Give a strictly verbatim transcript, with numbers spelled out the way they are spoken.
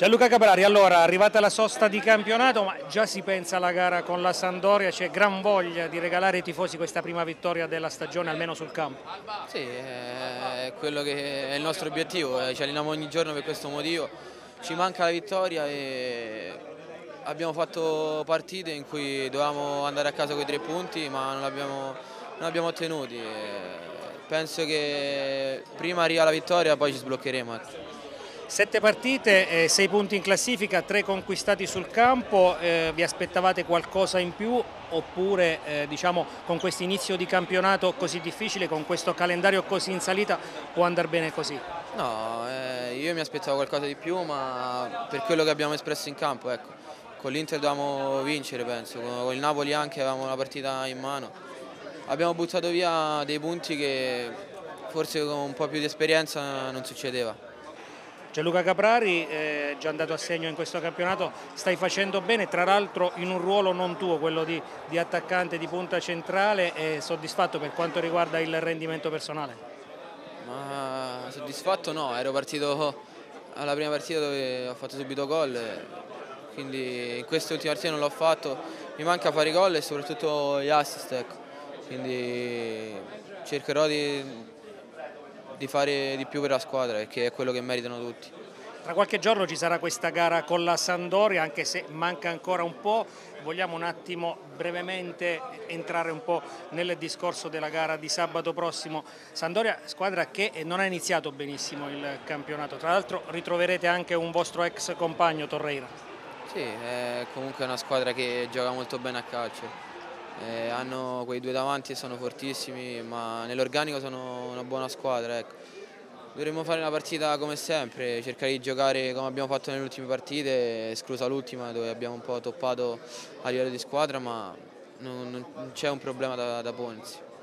Gianluca Caprari, allora arrivata la sosta di campionato, ma già si pensa alla gara con la Sampdoria, c'è gran voglia di regalare ai tifosi questa prima vittoria della stagione, almeno sul campo. Sì, è quello che è il nostro obiettivo, ci alleniamo ogni giorno per questo motivo, ci manca la vittoria e abbiamo fatto partite in cui dovevamo andare a casa con i tre punti ma non abbiamo, non abbiamo ottenuti. Penso che prima arriva la vittoria poi ci sbloccheremo. Sette partite, eh, sei punti in classifica, tre conquistati sul campo, eh, vi aspettavate qualcosa in più oppure eh, diciamo, con questo inizio di campionato così difficile, con questo calendario così in salita può andare bene così? No, eh, io mi aspettavo qualcosa di più ma per quello che abbiamo espresso in campo, ecco. Con l'Inter dovevamo vincere penso, con il Napoli anche avevamo una partita in mano. Abbiamo buttato via dei punti che forse con un po' più di esperienza non succedeva. Gianluca Caprari, eh, già andato a segno in questo campionato, stai facendo bene, tra l'altro in un ruolo non tuo, quello di, di attaccante di punta centrale, e soddisfatto per quanto riguarda il rendimento personale? Ma soddisfatto no, ero partito alla prima partita dove ho fatto subito gol, quindi in queste ultime partite non l'ho fatto, mi manca fare i gol e soprattutto gli assist, ecco. Quindi cercherò di di fare di più per la squadra perché è quello che meritano tutti. Tra qualche giorno ci sarà questa gara con la Sampdoria, anche se manca ancora un po', vogliamo un attimo brevemente entrare un po' nel discorso della gara di sabato prossimo. Sampdoria, squadra che non ha iniziato benissimo il campionato, tra l'altro ritroverete anche un vostro ex compagno Torreira. Sì, è comunque una squadra che gioca molto bene a calcio. Eh, hanno quei due davanti e sono fortissimi, ma nell'organico sono una buona squadra. Ecco. Dovremmo fare una partita come sempre, cercare di giocare come abbiamo fatto nelle ultime partite, esclusa l'ultima dove abbiamo un po' toppato a livello di squadra, ma non, non c'è un problema da, da porsi.